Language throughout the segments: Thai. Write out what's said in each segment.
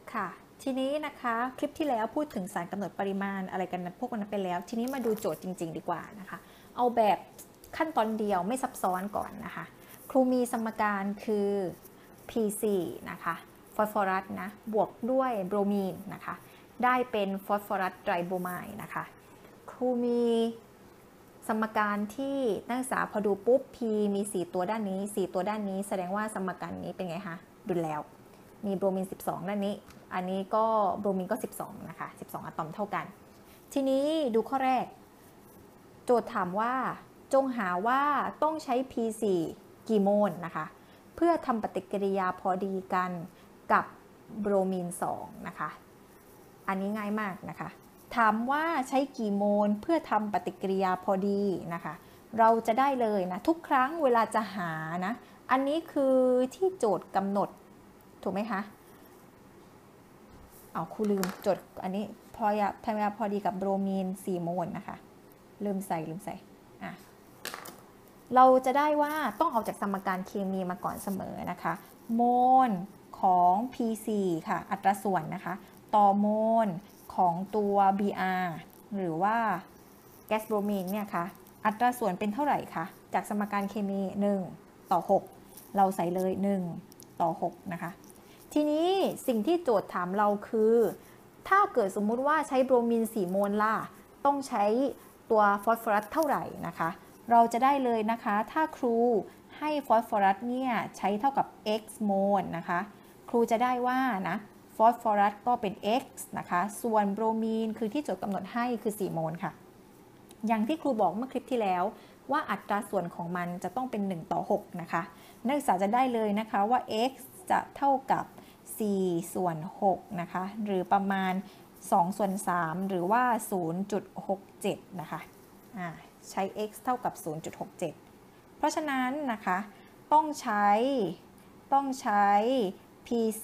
ค่ะทีนี้นะคะคลิปที่แล้วพูดถึงสารกำหนดปริมาณอะไรกันพวกนั้นไปแล้วทีนี้มาดูโจทย์จริงๆดีกว่านะคะเอาแบบขั้นตอนเดียวไม่ซับซ้อนก่อนนะคะครูมีสมการคือ P4 นะคะฟอสฟอรัสนะบวกด้วยโบรมีนนะคะได้เป็นฟอสฟอรัสไตรโบรไมด์นะคะครูมีสมการที่นักศึกษาพอดูปุ๊บ P มี4ตัวด้านนี้4ตัวด้านนี้แสดงว่าสมการนี้เป็นไงคะดุลแล้วมีโบรมีน12ด้านนี้อันนี้ก็โบรมีนก็12นะคะ12อะตอมเท่ากันทีนี้ดูข้อแรกโจทย์ถามว่าจงหาว่าต้องใช้ P4 กี่โมลนะคะเพื่อทำปฏิกิริยาพอดีกันกับโบรมีน2นะคะอันนี้ง่ายมากนะคะถามว่าใช้กี่โมลเพื่อทำปฏิกิริยาพอดีนะคะเราจะได้เลยนะทุกครั้งเวลาจะหานะอันนี้คือที่โจทย์กำหนดถูกไหมคะเอาครูลืมจดอันนี้พอทำเวลาพอดีกับโบรมีน4โมลนะคะลืมใส่เราจะได้ว่าต้องเอาจากสมการเคมีมาก่อนเสมอนะคะโมลของ P4 ค่ะอัตราส่วนนะคะต่อโมลของตัว Br หรือว่าแก๊สโบรมีนเนี่ยค่ะอัตราส่วนเป็นเท่าไหร่คะจากสมการเคมี1 ต่อ 6เราใส่เลย1 ต่อ 6นะคะทีนี้สิ่งที่โจทย์ถามเราคือถ้าเกิดสมมุติว่าใช้โบรมีน4โมลล่ะต้องใช้ตัวฟอสฟอรัสเท่าไหร่นะคะเราจะได้เลยนะคะถ้าครูให้ฟอสฟอรัสเนี่ยใช้เท่ากับ x โมลนะคะครูจะได้ว่านะฟอสฟอรัสก็เป็น x นะคะส่วนโบรมีนคือที่โจทย์กำหนดให้คือ4โมลค่ะอย่างที่ครูบอกเมื่อคลิปที่แล้วว่าอัตราส่วนของมันจะต้องเป็น1 ต่อ 6นะคะนักศึกษาจะได้เลยนะคะว่า x จะเท่ากับ4 ส่วน 6นะคะหรือประมาณ2 ส่วน 3หรือว่า 0.67 นะคะใช้ x เท่ากับ 0.67 เพราะฉะนั้นนะคะต้องใช้ P4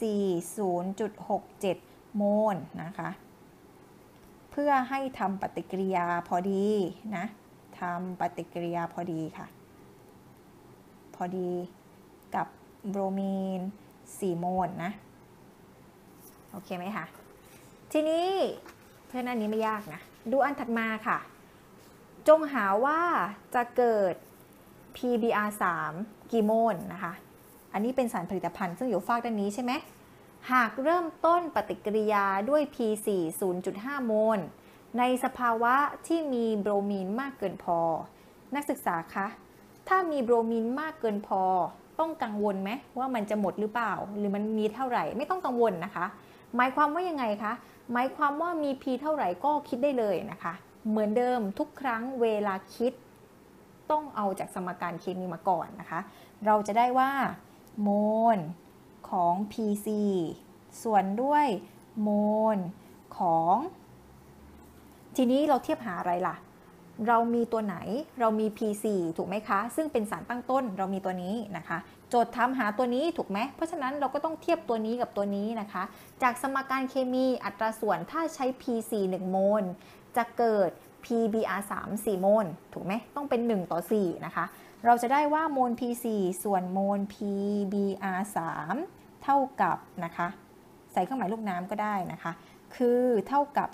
0.67 โมลนะคะเพื่อให้ทำปฏิกิริยาพอดีนะทำปฏิกิริยาพอดีค่ะพอดีกับโบรมีน4โมลนะโอเคไหมคะทีนี้เพื่อนอันนี้ไม่ยากนะดูอันถัดมาค่ะจงหาว่าจะเกิด PBr3 กี่โมลนะคะอันนี้เป็นสารผลิตภัณฑ์ซึ่งอยู่ฝากด้านนี้ใช่ไหมหากเริ่มต้นปฏิกิริยาด้วย P4 0.5 โมลในสภาวะที่มีโบรมีนมากเกินพอนักศึกษาคะถ้ามีโบรมีนมากเกินพอต้องกังวลไหมว่ามันจะหมดหรือเปล่าหรือมันมีเท่าไหร่ไม่ต้องกังวลนะคะหมายความว่ายังไงคะหมายความว่ามี P เท่าไหร่ก็คิดได้เลยนะคะเหมือนเดิมทุกครั้งเวลาคิดต้องเอาจากสมการเคมีมาก่อนนะคะเราจะได้ว่าโมลของ P4 ส่วนด้วยโมลของทีนี้เราเทียบหาอะไรล่ะเรามีตัวไหนเรามี P4 ถูกไหมคะซึ่งเป็นสารตั้งต้นเรามีตัวนี้นะคะโจทย์ถามหาตัวนี้ถูกไหมเพราะฉะนั้นเราก็ต้องเทียบตัวนี้กับตัวนี้นะคะจากสมการเคมีอัตราส่วนถ้าใช้ P4 1 โมลจะเกิด PBr3 4 โมลถูกไหมต้องเป็น1 ต่อ 4นะคะเราจะได้ว่าโมล P4 ส่วนโมล PBr3 เท่ากับนะคะใส่เครื่องหมายลูกน้ำก็ได้นะคะคือเท่ากับ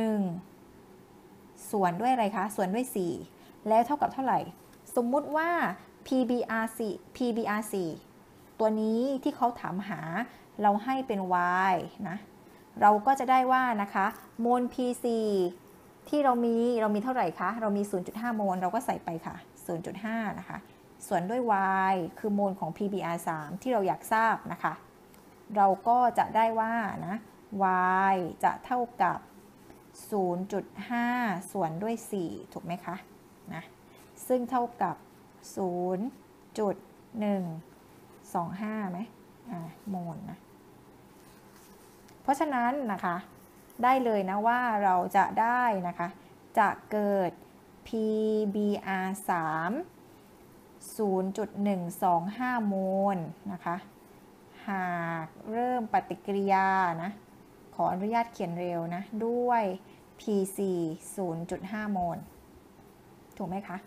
1ส่วนด้วยอะไรคะส่วนด้วย4แล้วเท่ากับเท่าไหร่สมมุติว่า PBr4 ตัวนี้ที่เขาถามหาเราให้เป็น y นะเราก็จะได้ว่านะคะโมล P4 ที่เรามีเท่าไหร่คะเรามี 0.5 โมลเราก็ใส่ไปค่ะ 0.5 นะคะส่วนด้วย y คือโมลของ PBr3 ที่เราอยากทราบนะคะเราก็จะได้ว่านะ y จะเท่ากับ 0.5 ส่วนด้วย4ถูกไหมคะนะซึ่งเท่ากับ 0.125 ไหมโมลนะเพราะฉะนั้นนะคะได้เลยนะว่าเราจะได้นะคะจะเกิด PBr3 0.125 โมลนะคะหากเริ่มปฏิกิริยานะขออนุญาตเขียนเร็วนะด้วย P4 0.5 โมลถูกไหมคะ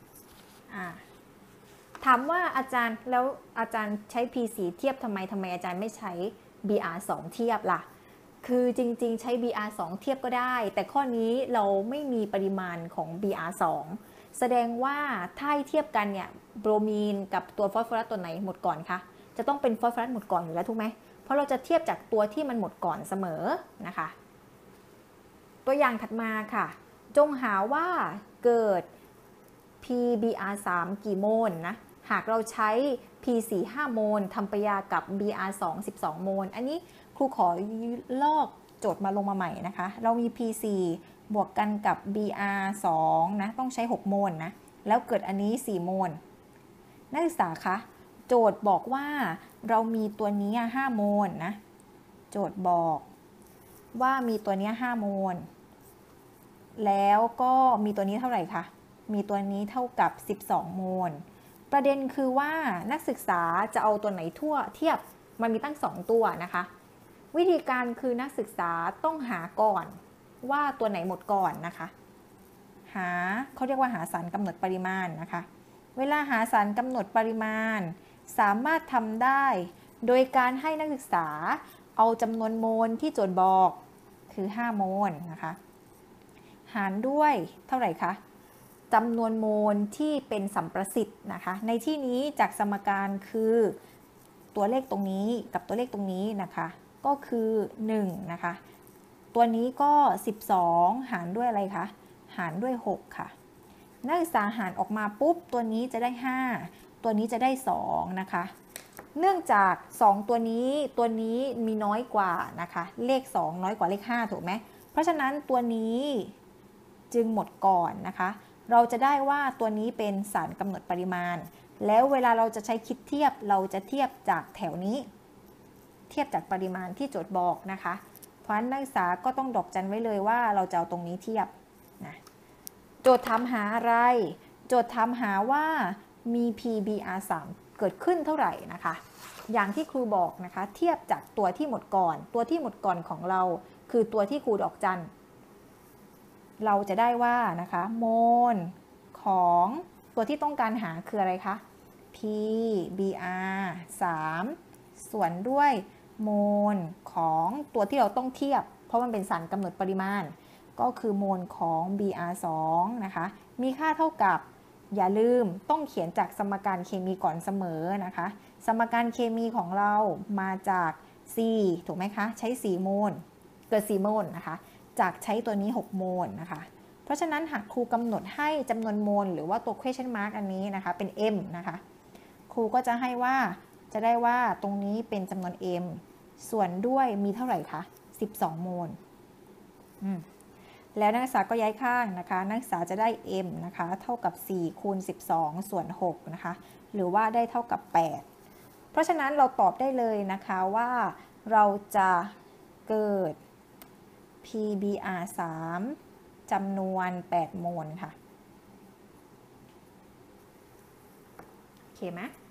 ถามว่าอาจารย์แล้วอาจารย์ใช้ P4 เทียบทำไมอาจารย์ไม่ใช้ BR2 เทียบล่ะคือจริงๆใช้ Br2 เทียบก็ได้ แต่ข้อนี้เราไม่มีปริมาณของ Br2 แสดงว่าถ้าให้เทียบกันเนี่ยโบรมีนกับตัวฟอสฟอรัสตัวไหนหมดก่อนคะจะต้องเป็นฟอสฟอรัสหมดก่อนอยู่แล้วถูกไหมเพราะเราจะเทียบจากตัวที่มันหมดก่อนเสมอนะคะตัวอย่างถัดมาค่ะจงหาว่าเกิด PBr3 กี่โมลนะหากเราใช้ P4 5 โมลทำปฏิกิริยากับ Br2 12 โมลอันนี้ครูขอลอกโจทย์มาลงมาใหม่นะคะเรามี P4 บวกกันกับ Br2 นะต้องใช้ 6 โมลนะแล้วเกิดอันนี้ 4 โมลนักศึกษาคะโจทย์บอกว่าเรามีตัวนี้5 โมลนะโจทย์บอกว่ามีตัวนี้5 โมลแล้วก็มีตัวนี้เท่าไหร่คะมีตัวนี้เท่ากับ12 โมลประเด็นคือว่านักศึกษาจะเอาตัวไหนเทียบมันมีตั้ง2ตัวนะคะวิธีการคือนักศึกษาต้องหาก่อนว่าตัวไหนหมดก่อนนะคะเขาเรียกว่าหาสารกำหนดปริมาณนะคะเวลาหาสารกำหนดปริมาณสามารถทำได้โดยการให้นักศึกษาเอาจำนวนโมลที่โจทย์บอกคือ5 โมลนะคะหารด้วยเท่าไหร่คะจำนวนโมลที่เป็นสัมประสิทธิ์นะคะในที่นี้จากสมการคือตัวเลขตรงนี้กับตัวเลขตรงนี้นะคะก็คือ1นะคะตัวนี้ก็12หารด้วยอะไรคะหารด้วย6ค่ะนักศึกษาหารออกมาปุ๊บตัวนี้จะได้5ตัวนี้จะได้2นะคะเนื่องจาก2ตัวนี้มีน้อยกว่านะคะเลข2น้อยกว่าเลข5ถูกไหมเพราะฉะนั้นตัวนี้จึงหมดก่อนนะคะเราจะได้ว่าตัวนี้เป็นสารกำหนดปริมาณแล้วเวลาเราจะใช้คิดเทียบเราจะเทียบจากแถวนี้เทียบจากปริมาณที่โจทย์บอกนะคะเพราะฉะนั้นนักศึกษาก็ต้องดอกจันไว้เลยว่าเราจะเอาตรงนี้เทียบนะโจทย์ถามหาอะไรโจทย์ถามหาว่ามี PBr3 เกิดขึ้นเท่าไหร่นะคะอย่างที่ครูบอกนะคะเทียบจากตัวที่หมดก่อนตัวที่หมดก่อนของเราคือตัวที่ครูดอกจันเราจะได้ว่านะคะโมลของตัวที่ต้องการหาคืออะไรคะ PBr3 ส่วนด้วยโมลของตัวที่เราต้องเทียบเพราะมันเป็นสารกำหนดปริมาณก็คือโมลของ Br2 นะคะมีค่าเท่ากับอย่าลืมต้องเขียนจากสมการเคมีก่อนเสมอนะคะสมการเคมีของเรามาจาก C ถูกไหมคะใช้4 โมลเกิด4 โมลนะคะจากใช้ตัวนี้6 โมลนะคะเพราะฉะนั้นหากครูกำหนดให้จำนวนโมลหรือว่าตัว question mark อันนี้นะคะเป็น m นะคะครูก็จะให้ว่าจะได้ว่าตรงนี้เป็นจำนวน m ส่วนด้วยมีเท่าไหร่คะ12 โมลแล้วนักศึกษาก็ย้ายข้างนะคะนักศึกษาจะได้ m นะคะเท่ากับ4คูณ12ส่วน6นะคะหรือว่าได้เท่ากับ8เพราะฉะนั้นเราตอบได้เลยนะคะว่าเราจะเกิด PBr3 จำนวน8 โมลค่ะโอเคไหม